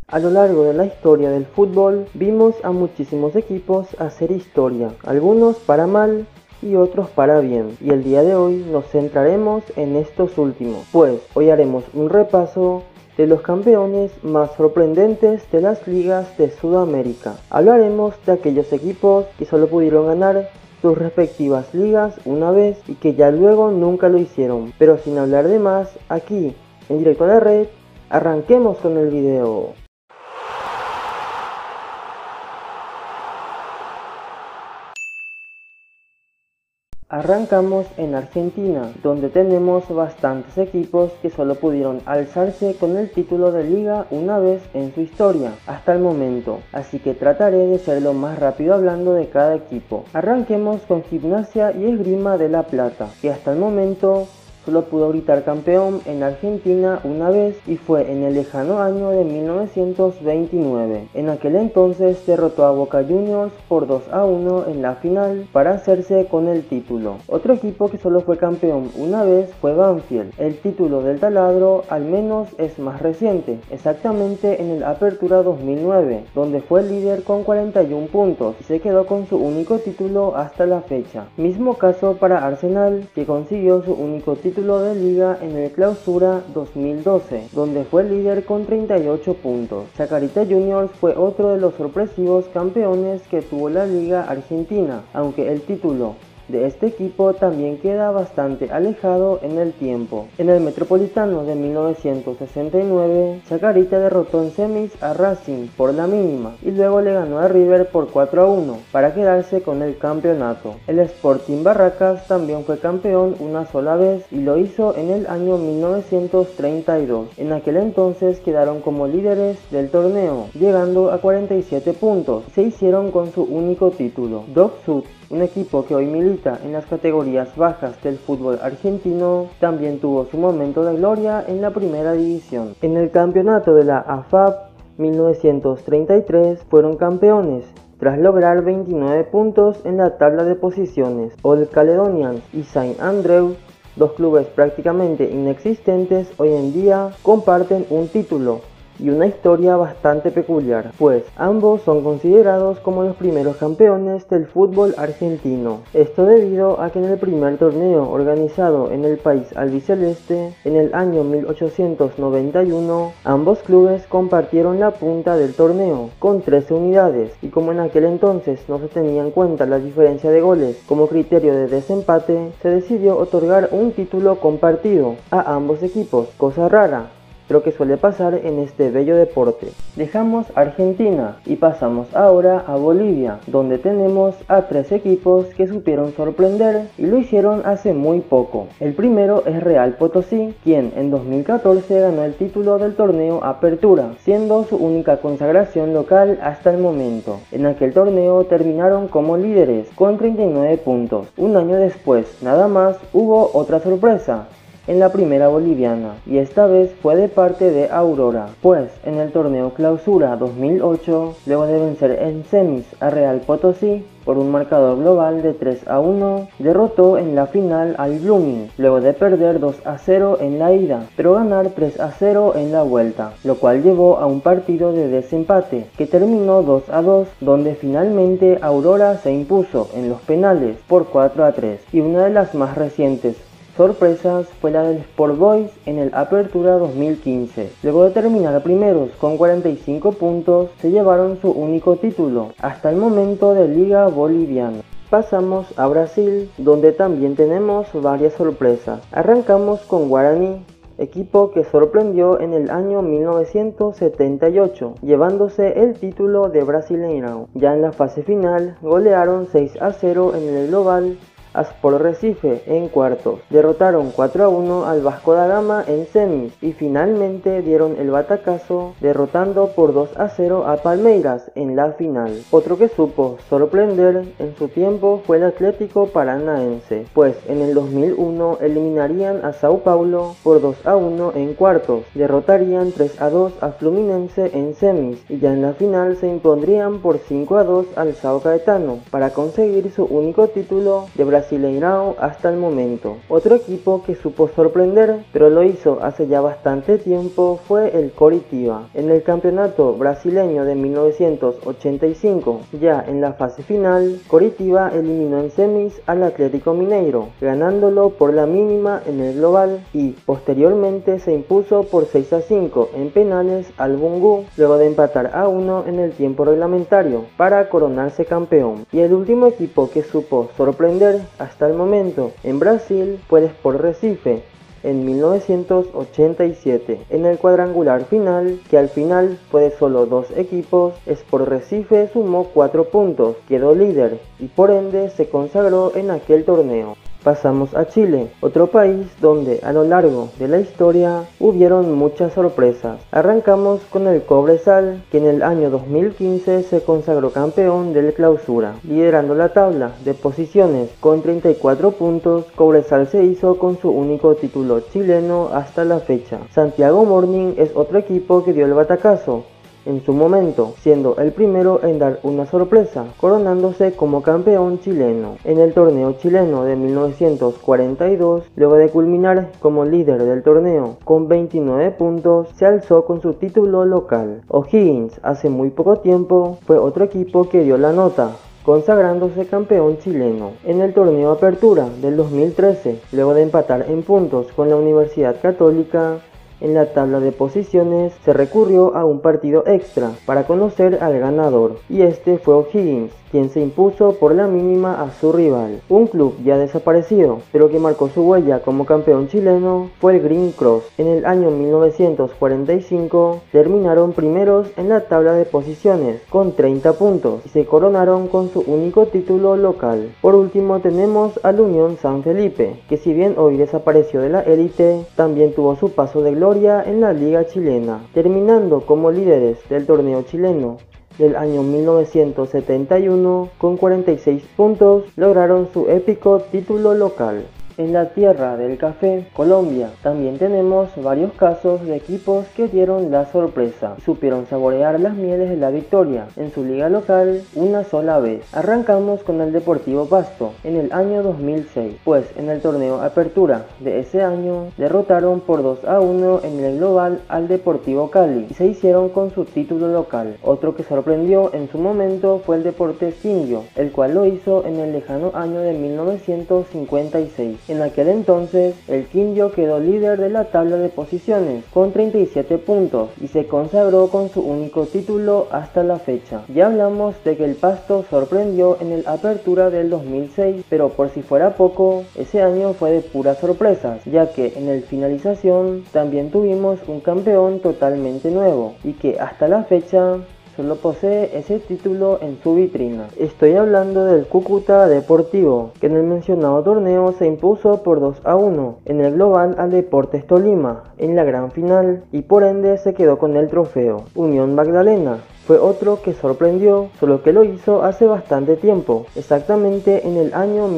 A lo largo de la historia del fútbol vimos a muchísimos equipos hacer historia, algunos para mal y otros para bien, y el día de hoy nos centraremos en estos últimos, pues hoy haremos un repaso de los campeones más sorprendentes de las ligas de Sudamérica. Hablaremos de aquellos equipos que solo pudieron ganar sus respectivas ligas una vez y que ya luego nunca lo hicieron, pero sin hablar de más, aquí en Directo a la Red, arranquemos con el video. Arrancamos en Argentina, donde tenemos bastantes equipos que solo pudieron alzarse con el título de liga una vez en su historia, hasta el momento, así que trataré de ser lo más rápido hablando de cada equipo. Arranquemos con Gimnasia y Esgrima de La Plata, que hasta el momento solo pudo gritar campeón en Argentina una vez y fue en el lejano año de 1929. En aquel entonces derrotó a Boca Juniors por 2-1 en la final para hacerse con el título. Otro equipo que solo fue campeón una vez fue Banfield. El título del taladro al menos es más reciente, exactamente en el Apertura 2009, donde fue líder con 41 puntos y se quedó con su único título hasta la fecha. Mismo caso para Arsenal, que consiguió su único título de liga en el Clausura 2012, donde fue líder con 38 puntos. Chacarita Juniors fue otro de los sorpresivos campeones que tuvo la liga argentina, aunque el título de este equipo también queda bastante alejado en el tiempo. En el Metropolitano de 1969, Chacarita derrotó en semis a Racing por la mínima y luego le ganó a River por 4-1 para quedarse con el campeonato. El Sporting Barracas también fue campeón una sola vez y lo hizo en el año 1932. En aquel entonces quedaron como líderes del torneo, llegando a 47 puntos y se hicieron con su único título. Dock Sud, un equipo que hoy milita en las categorías bajas del fútbol argentino, también tuvo su momento de gloria en la primera división. En el campeonato de la AFAP 1933 fueron campeones tras lograr 29 puntos en la tabla de posiciones. Old Caledonians y Saint Andrews, dos clubes prácticamente inexistentes hoy en día, comparten un título y una historia bastante peculiar, pues ambos son considerados como los primeros campeones del fútbol argentino. Esto debido a que en el primer torneo organizado en el país albiceleste, en el año 1891, ambos clubes compartieron la punta del torneo con 13 unidades, y como en aquel entonces no se tenía en cuenta la diferencia de goles como criterio de desempate, se decidió otorgar un título compartido a ambos equipos, cosa rara, pero que suele pasar en este bello deporte. Dejamos Argentina y pasamos ahora a Bolivia, donde tenemos a tres equipos que supieron sorprender y lo hicieron hace muy poco. El primero es Real Potosí, quien en 2014 ganó el título del torneo Apertura, siendo su única consagración local hasta el momento. En aquel torneo terminaron como líderes con 39 puntos. Un año después, nada más, hubo otra sorpresa en la primera boliviana, y esta vez fue de parte de Aurora, pues en el torneo Clausura 2008, luego de vencer en semis a Real Potosí por un marcador global de 3-1, derrotó en la final al Blooming, luego de perder 2-0 en la ida, pero ganar 3-0 en la vuelta, lo cual llevó a un partido de desempate, que terminó 2-2, donde finalmente Aurora se impuso en los penales por 4-3, y una de las más recientes sorpresas fue la del Sport Boys en el Apertura 2015. Luego de terminar primeros con 45 puntos, se llevaron su único título hasta el momento de Liga Boliviana. Pasamos a Brasil, donde también tenemos varias sorpresas. Arrancamos con Guarani, equipo que sorprendió en el año 1978, llevándose el título de Brasileirão. Ya en la fase final, golearon 6-0 en el global a Sport Recife en cuartos, derrotaron 4-1 al Vasco da Gama en semis y finalmente dieron el batacazo derrotando por 2-0 a Palmeiras en la final. Otro que supo sorprender en su tiempo fue el Atlético Paranaense, pues en el 2001 eliminarían a Sao Paulo por 2-1 en cuartos, derrotarían 3-2 a Fluminense en semis y ya en la final se impondrían por 5-2 al São Caetano para conseguir su único título de Brasil Brasileirão hasta el momento. Otro equipo que supo sorprender, pero lo hizo hace ya bastante tiempo, fue el Coritiba. En el campeonato brasileño de 1985, ya en la fase final, Coritiba eliminó en semis al Atlético Mineiro, ganándolo por la mínima en el global y posteriormente se impuso por 6-5 en penales al Bangu, luego de empatar a 1 en el tiempo reglamentario para coronarse campeón. Y el último equipo que supo sorprender hasta el momento en Brasil fue el Sport Recife en 1987. En el cuadrangular final, que al final fue de solo 2 equipos, Sport Recife sumó 4 puntos, quedó líder y por ende se consagró en aquel torneo. Pasamos a Chile, otro país donde a lo largo de la historia hubieron muchas sorpresas. Arrancamos con el Cobresal, que en el año 2015 se consagró campeón del Clausura. Liderando la tabla de posiciones con 34 puntos, Cobresal se hizo con su único título chileno hasta la fecha. Santiago Morning es otro equipo que dio el batacazo en su momento, siendo el primero en dar una sorpresa, coronándose como campeón chileno en el torneo chileno de 1942. Luego de culminar como líder del torneo con 29 puntos, se alzó con su título local. O'Higgins hace muy poco tiempo fue otro equipo que dio la nota, consagrándose campeón chileno en el torneo Apertura del 2013, luego de empatar en puntos con la Universidad Católica. En la tabla de posiciones se recurrió a un partido extra para conocer al ganador, y este fue O'Higgins, quien se impuso por la mínima a su rival. Un club ya desaparecido, pero que marcó su huella como campeón chileno, fue el Green Cross. En el año 1945 terminaron primeros en la tabla de posiciones con 30 puntos y se coronaron con su único título local. Por último tenemos al Unión San Felipe, que si bien hoy desapareció de la élite, también tuvo su paso de gloria en la liga chilena, terminando como líderes del torneo chileno del año 1971 con 46 puntos. Lograron su épico título local. En la tierra del café, Colombia, también tenemos varios casos de equipos que dieron la sorpresa y supieron saborear las mieles de la victoria en su liga local una sola vez. Arrancamos con el Deportivo Pasto en el año 2006, pues en el torneo Apertura de ese año derrotaron por 2-1 en el global al Deportivo Cali y se hicieron con su título local. Otro que sorprendió en su momento fue el Deportes Quindío, el cual lo hizo en el lejano año de 1956. En aquel entonces, el Quindío quedó líder de la tabla de posiciones con 37 puntos y se consagró con su único título hasta la fecha. Ya hablamos de que el Pasto sorprendió en el Apertura del 2006, pero por si fuera poco, ese año fue de puras sorpresas, ya que en el Finalización también tuvimos un campeón totalmente nuevo y que hasta la fecha solo posee ese título en su vitrina. Estoy hablando del Cúcuta Deportivo, que en el mencionado torneo se impuso por 2-1 en el global al Deportes Tolima en la gran final y por ende se quedó con el trofeo. Unión Magdalena fue otro que sorprendió, solo que lo hizo hace bastante tiempo, exactamente en el año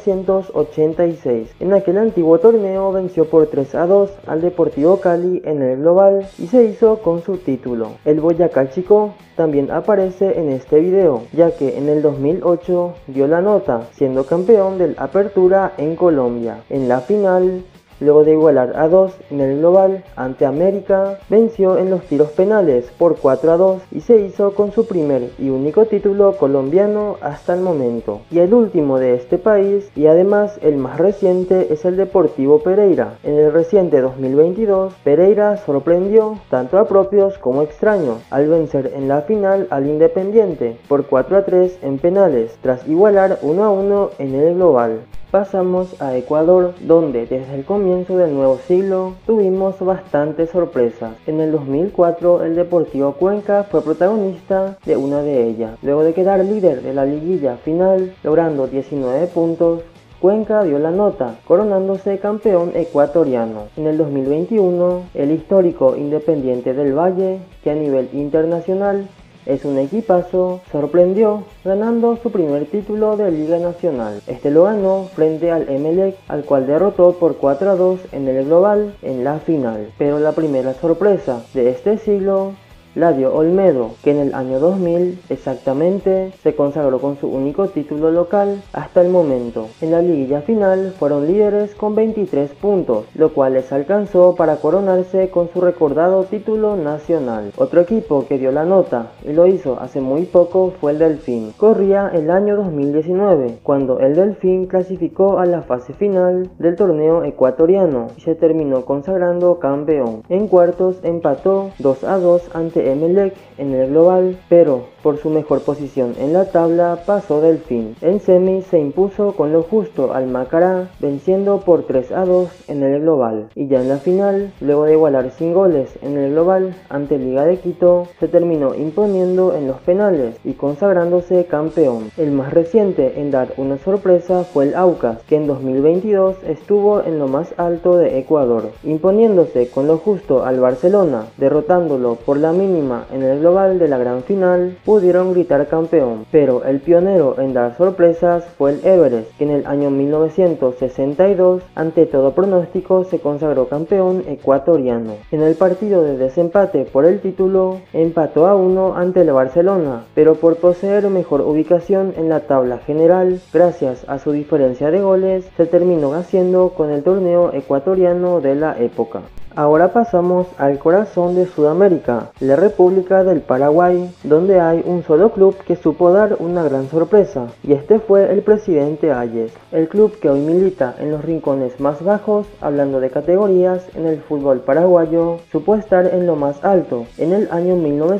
1986. En aquel antiguo torneo venció por 3-2 al Deportivo Cali en el global y se hizo con su título. El Boyacá Chico también aparece en este video, ya que en el 2008 dio la nota, siendo campeón del Apertura en Colombia. En la final, luego de igualar a 2 en el global ante América, venció en los tiros penales por 4-2 y se hizo con su primer y único título colombiano hasta el momento. Y el último de este país, y además el más reciente, es el Deportivo Pereira. En el reciente 2022, Pereira sorprendió tanto a propios como extraños al vencer en la final al Independiente por 4-3 en penales, tras igualar 1-1 en el global. Pasamos a Ecuador, donde desde el comienzo del nuevo siglo tuvimos bastantes sorpresas. En el 2004 el Deportivo Cuenca fue protagonista de una de ellas. Luego de quedar líder de la liguilla final, logrando 19 puntos, Cuenca dio la nota, coronándose campeón ecuatoriano. En el 2021, el histórico Independiente del Valle, que a nivel internacional es un equipazo, sorprendió ganando su primer título de Liga Nacional. Este lo ganó frente al Emelec, al cual derrotó por 4-2 en el global en la final. Pero la primera sorpresa de este siglo Ladio Olmedo, que en el año 2000 exactamente se consagró con su único título local hasta el momento. En la liguilla final fueron líderes con 23 puntos, lo cual les alcanzó para coronarse con su recordado título nacional. Otro equipo que dio la nota y lo hizo hace muy poco fue el Delfín. Corría el año 2019 cuando el Delfín clasificó a la fase final del torneo ecuatoriano y se terminó consagrando campeón. En cuartos empató 2-2 ante Emelec en el global, pero por su mejor posición en la tabla pasó Delfín. En semi se impuso con lo justo al Macará, venciendo por 3-2 en el global. Y ya en la final, luego de igualar sin goles en el global ante Liga de Quito, se terminó imponiendo en los penales y consagrándose campeón. El más reciente en dar una sorpresa fue el Aucas, que en 2022 estuvo en lo más alto de Ecuador, imponiéndose con lo justo al Barcelona, derrotándolo por la mínima en el global de la gran final. Pudieron gritar campeón, pero el pionero en dar sorpresas fue el Everest, que en el año 1962, ante todo pronóstico, se consagró campeón ecuatoriano. En el partido de desempate por el título, empató a 1 ante el Barcelona, pero por poseer mejor ubicación en la tabla general, gracias a su diferencia de goles, se terminó haciendo con el torneo ecuatoriano de la época. Ahora pasamos al corazón de Sudamérica, la República del Paraguay, donde hay un solo club que supo dar una gran sorpresa, y este fue el Presidente Hayes. El club que hoy milita en los rincones más bajos, hablando de categorías en el fútbol paraguayo, supo estar en lo más alto en el año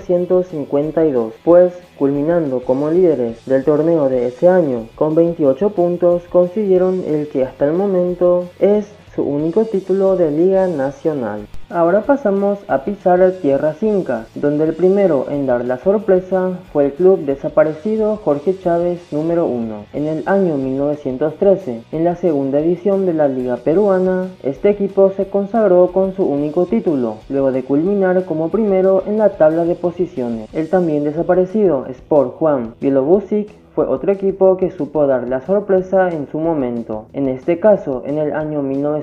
1952, pues culminando como líderes del torneo de ese año con 28 puntos, consiguieron el que hasta el momento es su único título de Liga Nacional. Ahora pasamos a pisar tierras incas, donde el primero en dar la sorpresa fue el club desaparecido Jorge Chávez número 1. En el año 1913, en la segunda edición de la Liga Peruana, este equipo se consagró con su único título, luego de culminar como primero en la tabla de posiciones. El también desaparecido Sport Juan Bilobusic fue otro equipo que supo dar la sorpresa en su momento. En este caso, en el año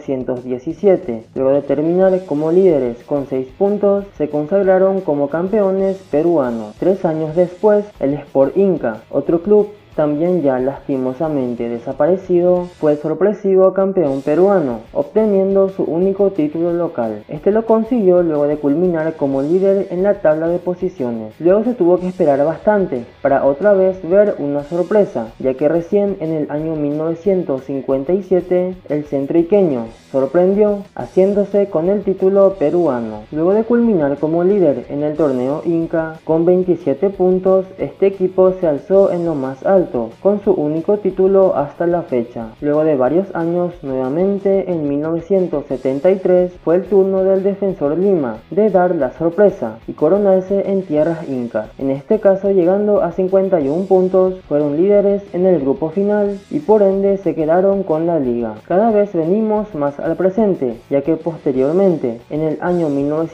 1917, luego de terminar como líderes con 6 puntos, se consagraron como campeones peruanos. 3 años después, el Sport Inca, otro club también ya lastimosamente desaparecido, fue el sorpresivo campeón peruano, obteniendo su único título local. Este lo consiguió luego de culminar como líder en la tabla de posiciones. Luego se tuvo que esperar bastante para otra vez ver una sorpresa, ya que recién en el año 1957 el centroiqueño sorprendió haciéndose con el título peruano. Luego de culminar como líder en el torneo Inca con 27 puntos, este equipo se alzó en lo más alto con su único título hasta la fecha. Luego de varios años, nuevamente en 1973 fue el turno del Defensor Lima de dar la sorpresa y coronarse en tierras incas. En este caso, llegando a 51 puntos, fueron líderes en el grupo final y por ende se quedaron con la liga. Cada vez venimos más al presente, ya que posteriormente, en el año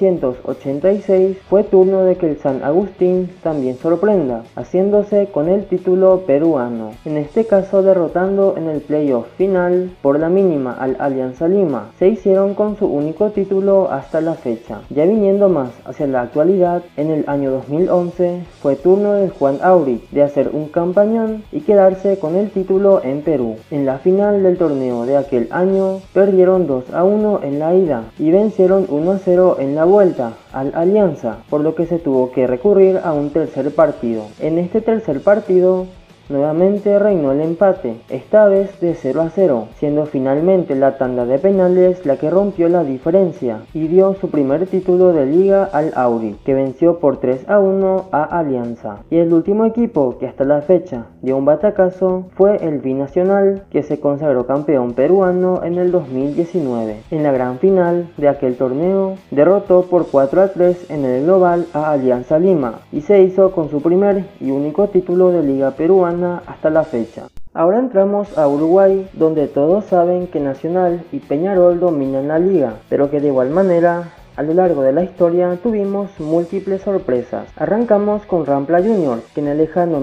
1986, fue turno de que el San Agustín también sorprenda, haciéndose con el título peruano, en este caso derrotando en el playoff final por la mínima al Alianza Lima. Se hicieron con su único título hasta la fecha. Ya viniendo más hacia la actualidad, en el año 2011 fue turno de Juan Aurich de hacer un campañón y quedarse con el título en Perú. En la final del torneo de aquel año perdieron 2-1 en la ida y vencieron 1-0 en la vuelta al Alianza, por lo que se tuvo que recurrir a un tercer partido. En este tercer partido nuevamente reinó el empate, esta vez de 0-0, siendo finalmente la tanda de penales la que rompió la diferencia y dio su primer título de liga al Aurich, que venció por 3-1 a Alianza. Y el último equipo que hasta la fecha dio un batacazo fue el Binacional, que se consagró campeón peruano en el 2019. En la gran final de aquel torneo, derrotó por 4-3 en el global a Alianza Lima y se hizo con su primer y único título de liga peruana hasta la fecha. Ahora entramos a Uruguay, donde todos saben que Nacional y Peñarol dominan la liga, pero que de igual manera A lo largo de la historia tuvimos múltiples sorpresas. Arrancamos con Rampla Junior, que en el lejano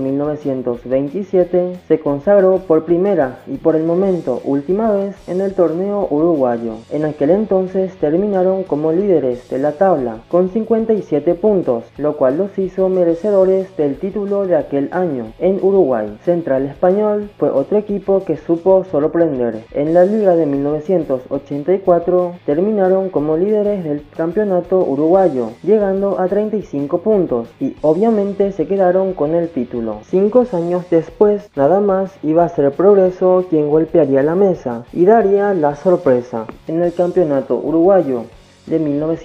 1927 se consagró por primera y por el momento última vez en el torneo uruguayo. En aquel entonces terminaron como líderes de la tabla con 57 puntos, lo cual los hizo merecedores del título de aquel año en Uruguay. Central Español fue otro equipo que supo sorprender. En la liga de 1984 terminaron como líderes del campeonato uruguayo, llegando a 35 puntos y obviamente se quedaron con el título. 5 años después, nada más, iba a ser Progreso quien golpearía la mesa y daría la sorpresa. En el campeonato uruguayo de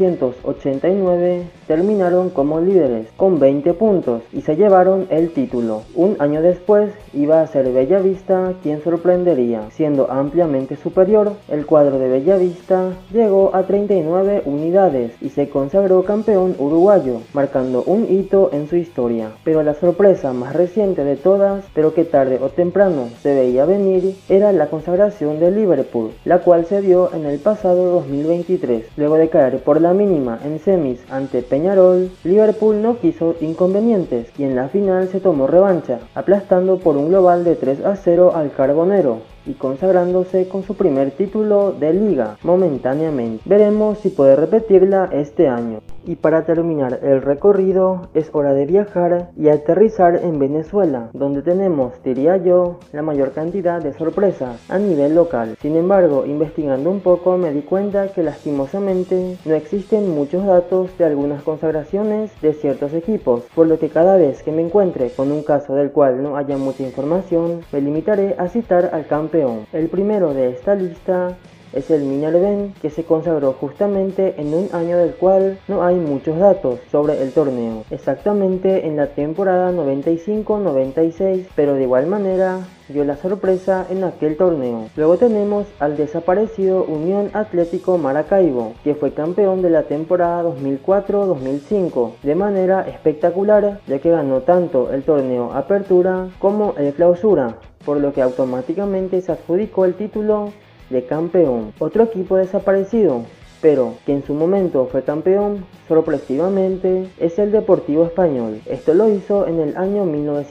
1989 terminaron como líderes con 20 puntos y se llevaron el título. Un año después iba a ser Bellavista quien sorprendería, siendo ampliamente superior. El cuadro de Bellavista llegó a 39 unidades y se consagró campeón uruguayo, marcando un hito en su historia. Pero la sorpresa más reciente de todas, pero que tarde o temprano se veía venir, era la consagración de Liverpool, la cual se dio en el pasado 2023. Luego de caer por la mínima en semis ante Peñarol, Liverpool no quiso inconvenientes y en la final se tomó revancha, aplastando por un global de 3-0 al Carbonero y consagrándose con su primer título de liga momentáneamente. Veremos si puede repetirla este año. Y para terminar el recorrido es hora de viajar y aterrizar en Venezuela, donde tenemos, diría yo, la mayor cantidad de sorpresas a nivel local. Sin embargo, investigando un poco me di cuenta que lastimosamente no existen muchos datos de algunas consagraciones de ciertos equipos, por lo que cada vez que me encuentre con un caso del cual no haya mucha información, me limitaré a citar al campeón. El primero de esta lista es el Minerven, que se consagró justamente en un año del cual no hay muchos datos sobre el torneo, exactamente en la temporada 95-96, pero de igual manera dio la sorpresa en aquel torneo. Luego tenemos al desaparecido Unión Atlético Maracaibo, que fue campeón de la temporada 2004-2005 de manera espectacular, ya que ganó tanto el torneo Apertura como el Clausura, por lo que automáticamente se adjudicó el título de campeón. Otro equipo desaparecido, pero que en su momento fue campeón sorpresivamente, es el Deportivo Español. Esto lo hizo en el año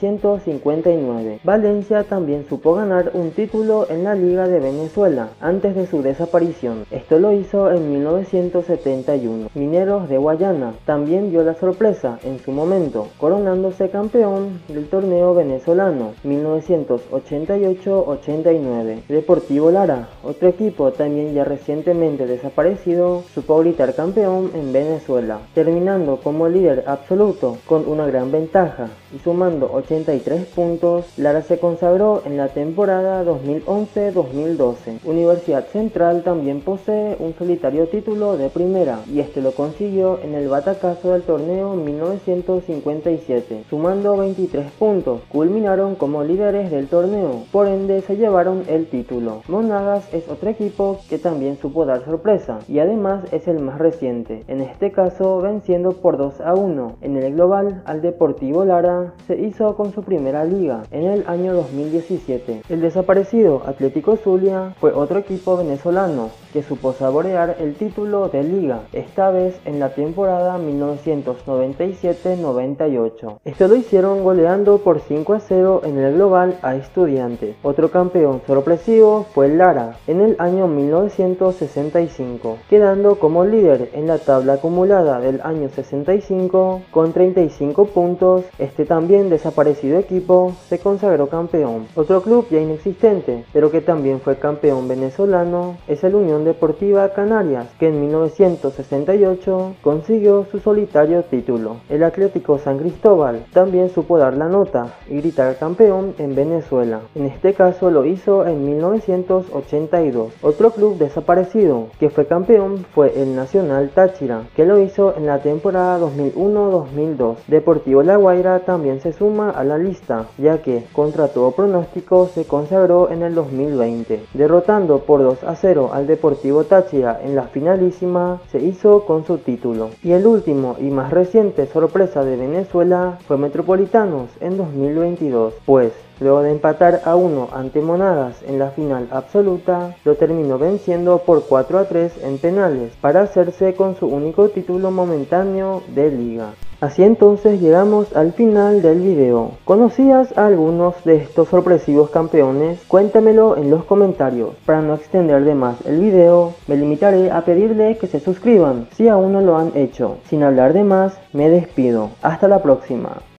1959. Valencia también supo ganar un título en la Liga de Venezuela antes de su desaparición. Esto lo hizo en 1971. Mineros de Guayana también dio la sorpresa en su momento, coronándose campeón del torneo venezolano 1988-89. Deportivo Lara, otro equipo también ya recientemente desaparecido, supo gritar campeón en Venezuela, terminando como líder absoluto con una gran ventaja y sumando 83 puntos. Lara se consagró en la temporada 2011-2012. Universidad Central también posee un solitario título de primera y este lo consiguió en el batacazo del torneo 1957, sumando 23 puntos. Culminaron como líderes del torneo, por ende se llevaron el título. Monagas es otro equipo que también supo dar sorpresa y además es el más reciente, en este caso venciendo por 2-1 en el global al Deportivo Lara. Se hizo con su primera liga en el año 2017. El desaparecido Atlético Zulia fue otro equipo venezolano que supo saborear el título de liga, esta vez en la temporada 1997-98. Esto lo hicieron goleando por 5-0 en el global a Estudiantes. Otro campeón sorpresivo fue el Lara en el año 1965, quedando como líder en la tabla acumulada del año 65 con 35 puntos. Este también desaparecido equipo se consagró campeón. Otro club ya inexistente, pero que también fue campeón venezolano, es el Unión Deportiva Canarias, que en 1968 consiguió su solitario título. El Atlético San Cristóbal también supo dar la nota y gritar campeón en Venezuela. En este caso lo hizo en 1982. Otro club desaparecido que fue campeón fue el Nacional Táchira, que lo hizo en la temporada 2001-2002. Deportivo La Guaira también se suma a la lista, ya que contra todo pronóstico se consagró en el 2020, derrotando por 2-0 al Deportivo Táchira en la finalísima. Se hizo con su título. Y el último y más reciente sorpresa de Venezuela fue Metropolitanos en 2022, pues Luego de empatar a 1 ante Monagas en la final absoluta, lo terminó venciendo por 4-3 en penales para hacerse con su único título momentáneo de liga. Así entonces llegamos al final del video. ¿Conocías a algunos de estos sorpresivos campeones? Cuéntamelo en los comentarios. Para no extender de más el video, me limitaré a pedirle que se suscriban si aún no lo han hecho. Sin hablar de más, me despido. Hasta la próxima.